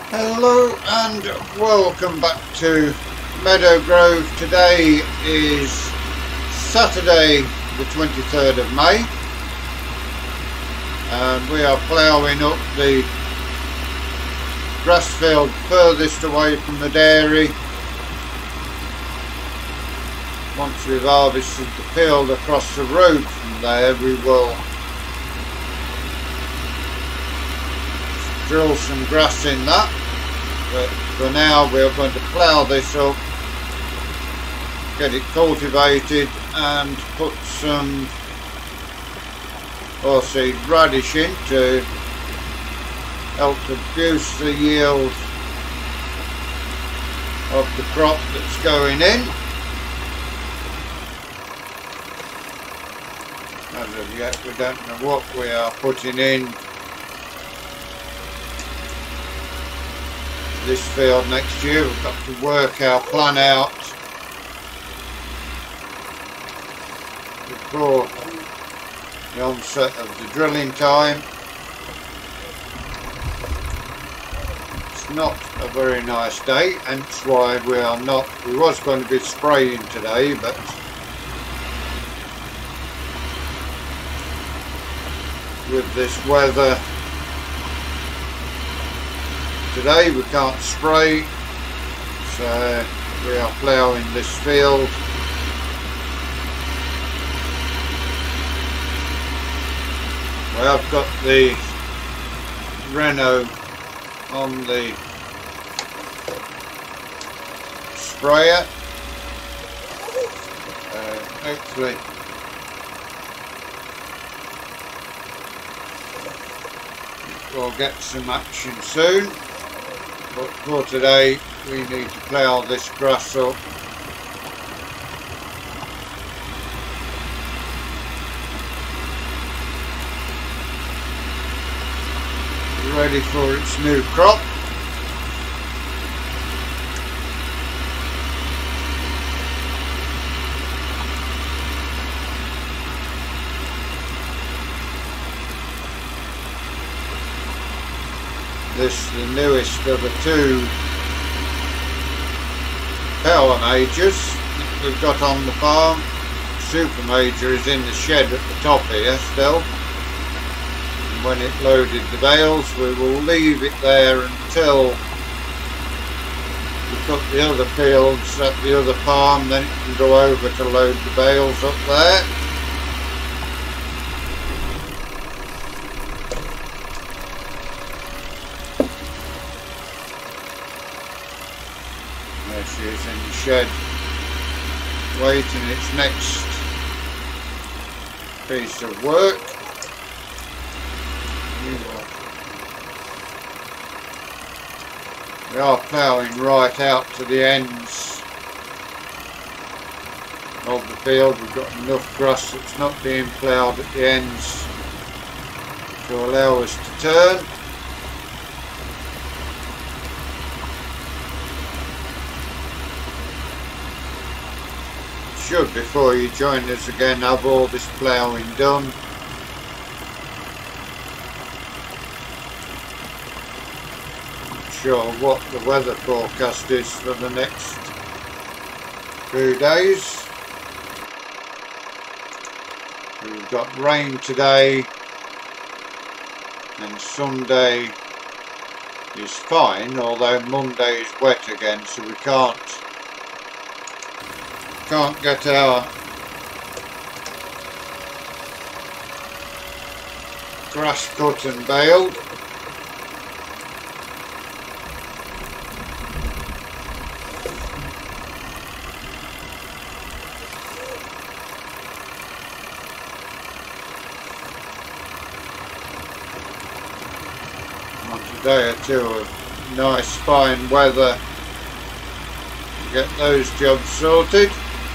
Hello and welcome back to Meadow Grove. Today is Saturday the 23rd of May and we are ploughing up the grass field furthest away from the dairy. Once we've harvested the field across the road from there, we will drill some grass in that, but for now we're going to plough this up, get it cultivated and put some seed radish in to help to boost the yield of the crop that's going in. As of yet we don't know what we are putting in this field next year. We've got to work our plan out before the onset of the drilling time. It's not a very nice day, hence why we was going to be spraying today, but with this weather today we can't spray, so we are ploughing this field. Well, I've got the Renault on the sprayer, hopefully we'll get some action soon. But for today we need to plough this grass up. Ready for its new crop. This is the newest of the two power majors that we've got on the farm. Super major is in the shed at the top here still. And when it loaded the bales, we will leave it there until we put the other fields at the other farm, then it can go over to load the bales up there. There she is in the shed, waiting its next piece of work. We are ploughing right out to the ends of the field. We've got enough grass that's not being ploughed at the ends to allow us to turn. Should, before you join us again, have all this ploughing done. Not sure what the weather forecast is for the next few days. We've got rain today and Sunday is fine, although Monday is wet again, so we can't get our grass cut and baled. On a day or two of nice fine weather to get those jobs sorted.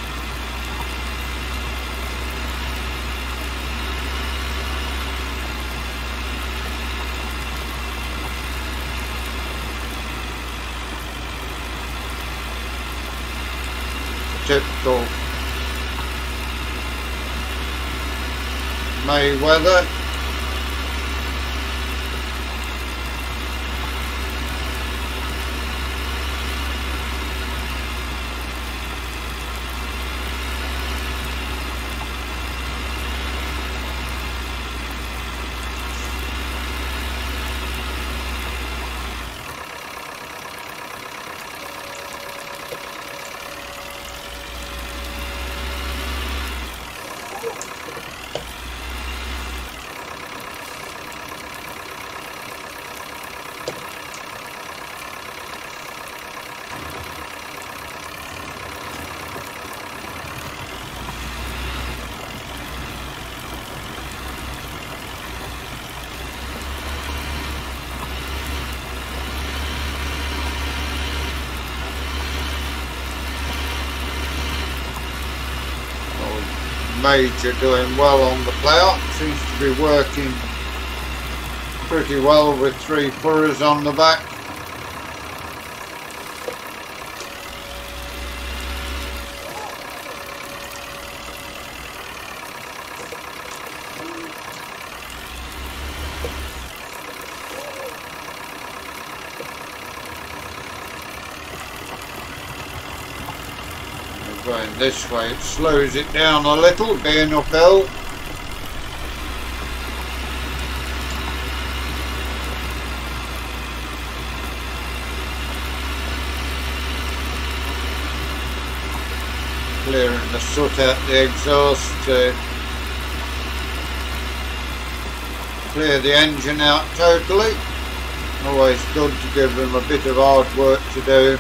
Typical May weather. Major doing well on the plough. Seems to be working pretty well with 3 furrows on the back. Going this way, it slows it down a little, being uphill. Clearing the soot out the exhaust to clear the engine out totally. Always good to give them a bit of hard work to do.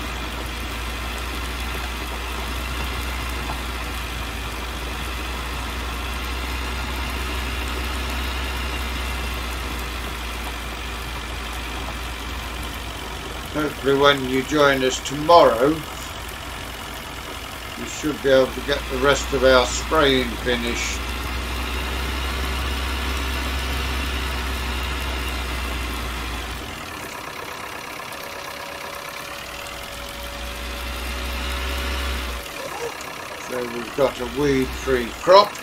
Hopefully when you join us tomorrow, you should be able to get the rest of our spraying finished. So we've got a weed-free crop.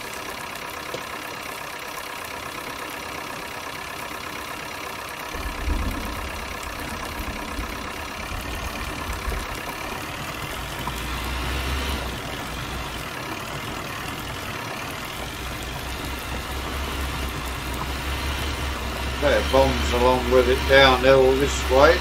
There, bombs along with it downhill this way.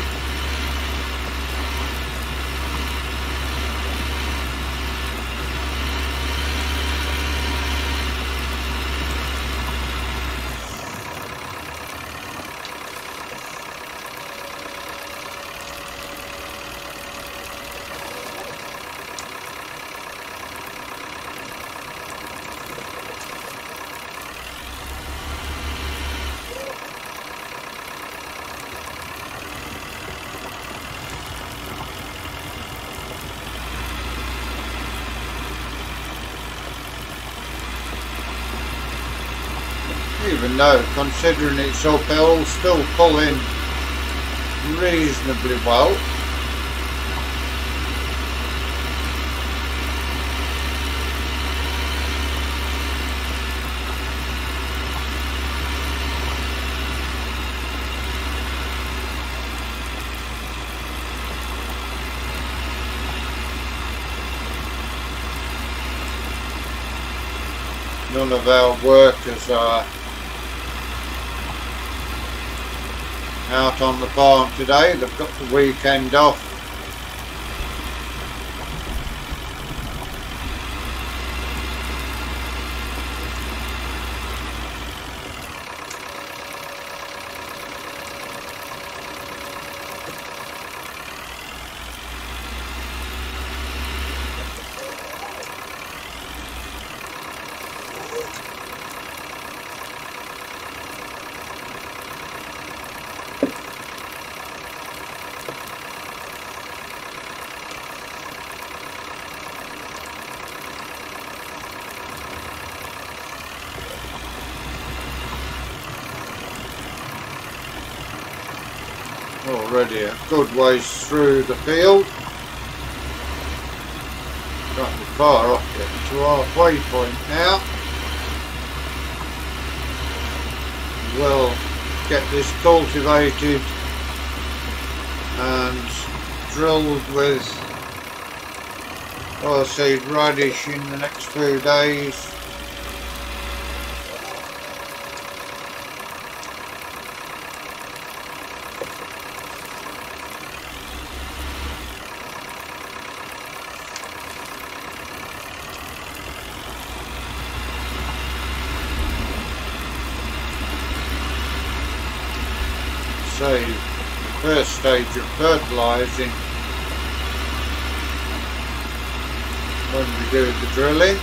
Even though, considering it's uphill, still pulling reasonably well. None of our workers are out on the farm today. They've got the weekend off. Already a good ways through the field. Not far off getting to our halfway point now. We'll get this cultivated and drilled with oilseed radish in the next few days. Say, the first stage of fertilising when we do the drilling.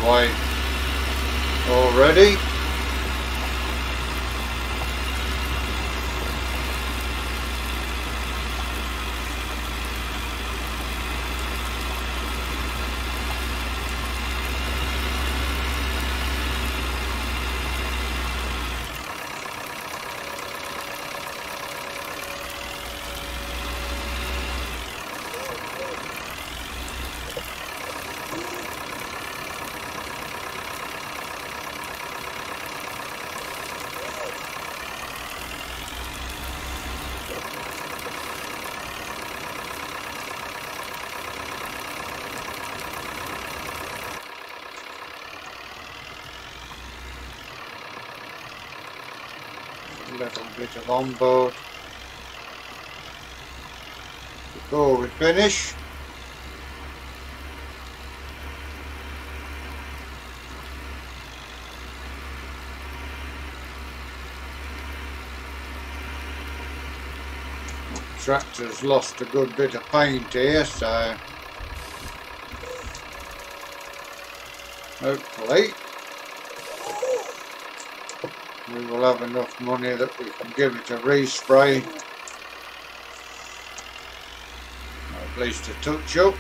away already. A little bit of on board before we finish. The tractor's lost a good bit of paint here, so hopefully we will have enough money that we can give it a respray, or at least a touch up.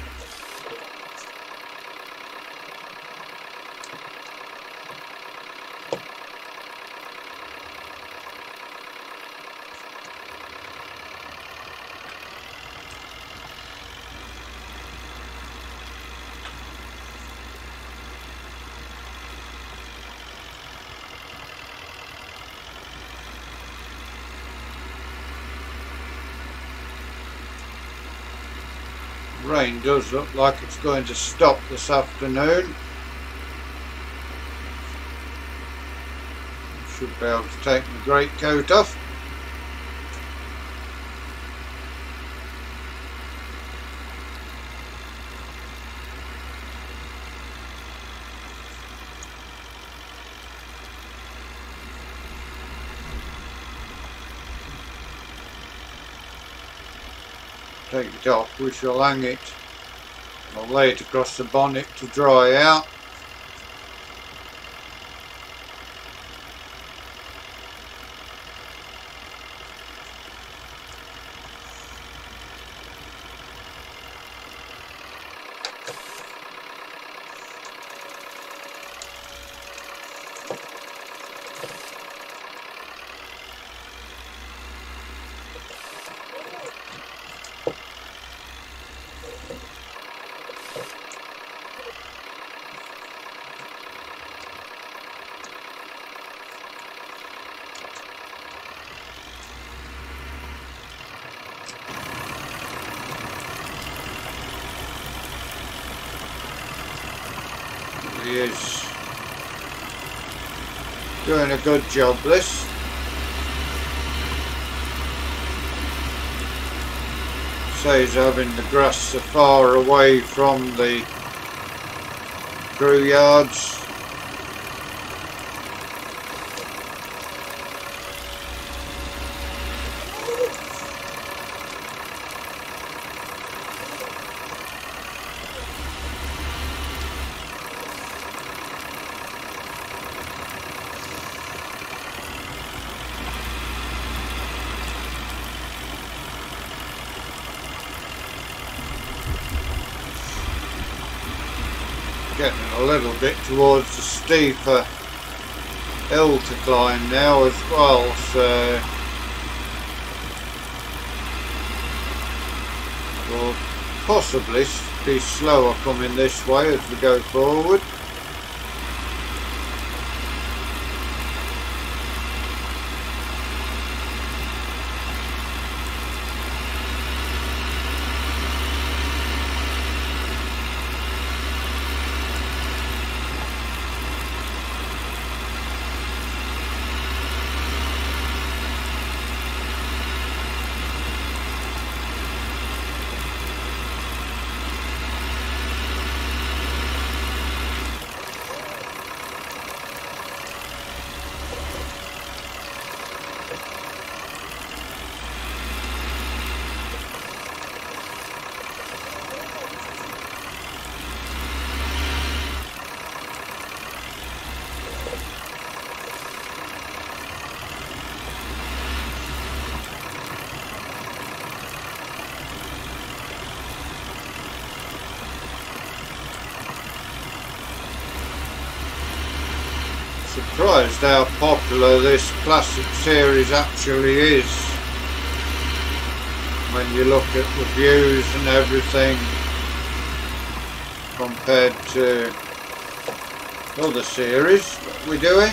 Rain does look like it's going to stop this afternoon. Should be able to take my greatcoat off. Take it off, we shall hang it or lay it across the bonnet to dry out. He is doing a good job, this. Says having the grass so far away from the crew yards. Getting a little bit towards the steeper hill to climb now as well, so we'll possibly be slower coming this way as we go forward. Surprised how popular this classic series actually is when you look at the views and everything compared to other series that we're doing.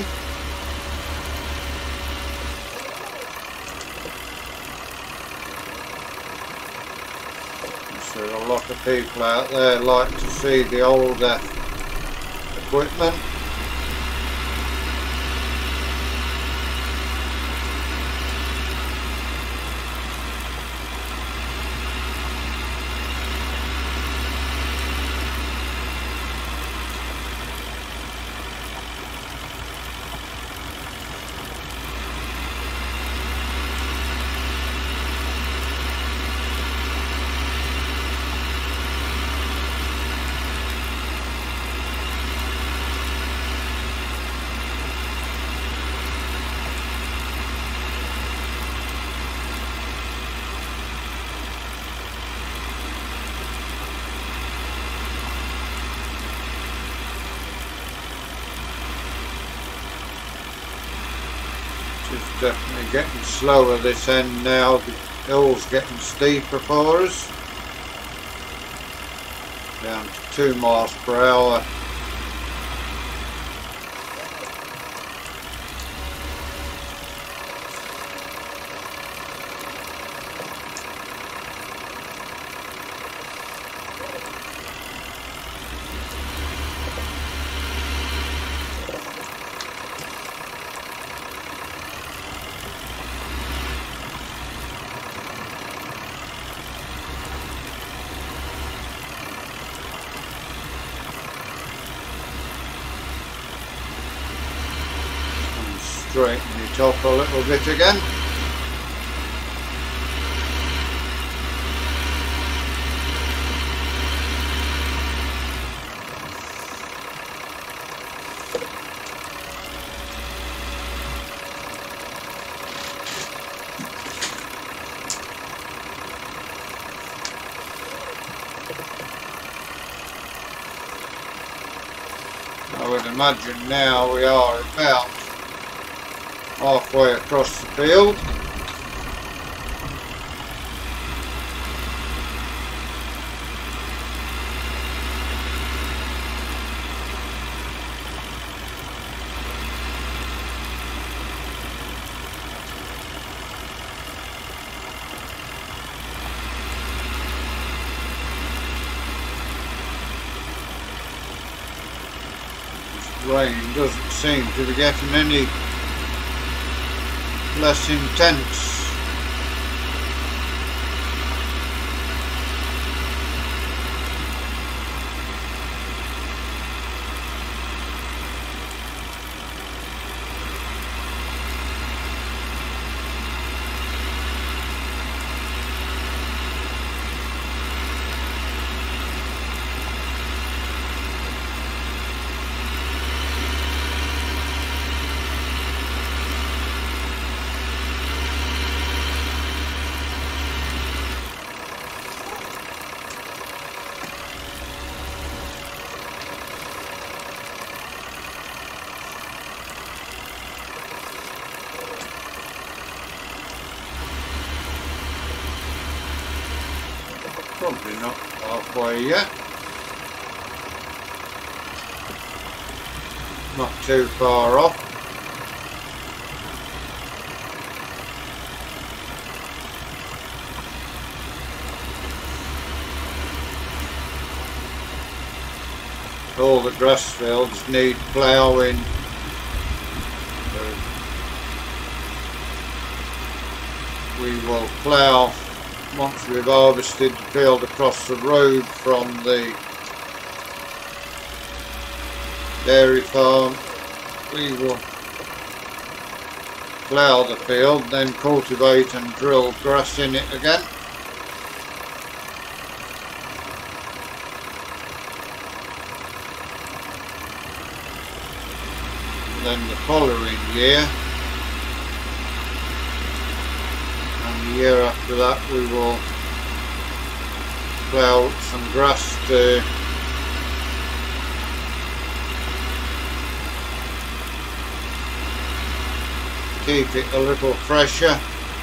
So a lot of people out there like to see the older equipment. It's definitely getting slower this end now. The hill's getting steeper for us. Down to 2 miles per hour. Straighten it up a little bit again. I would imagine now we are about halfway across the field. This rain doesn't seem to be getting any less intense. Probably not halfway yet. Not too far off. All the grass fields need ploughing. We will plough once we've harvested the field across the road from the dairy farm. We will plough the field, then cultivate and drill grass in it again. Then the following year, and the year after that, we will plough some grass to keep it a little fresher.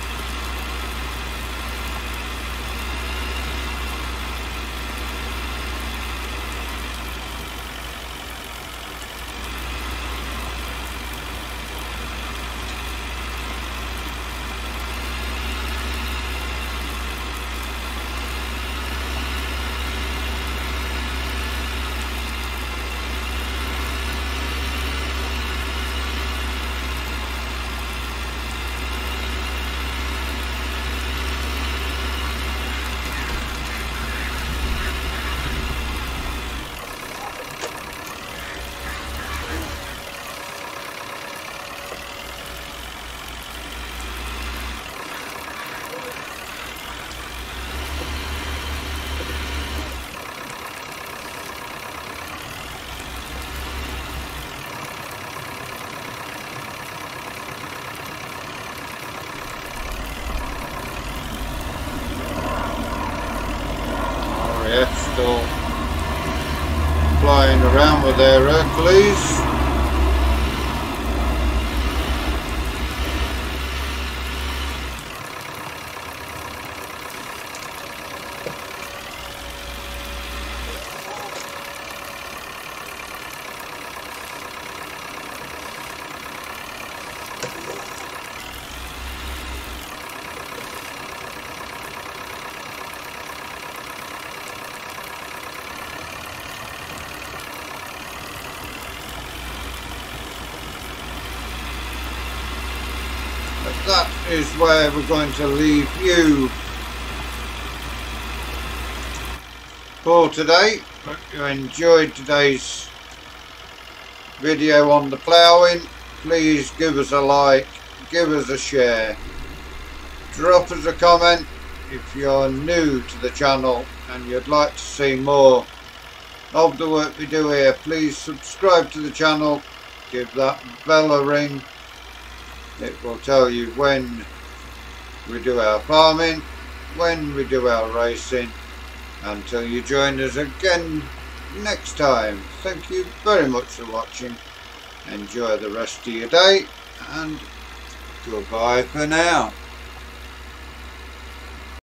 Still flying around with their Hercules. That is where we're going to leave you for today. Hope you enjoyed today's video on the ploughing. Please give us a like, give us a share, drop us a comment if you're new to the channel and you'd like to see more of the work we do here. Please subscribe to the channel, give that bell a ring. It will tell you when we do our farming, when we do our racing. Until you join us again next time, thank you very much for watching. Enjoy the rest of your day and goodbye for now.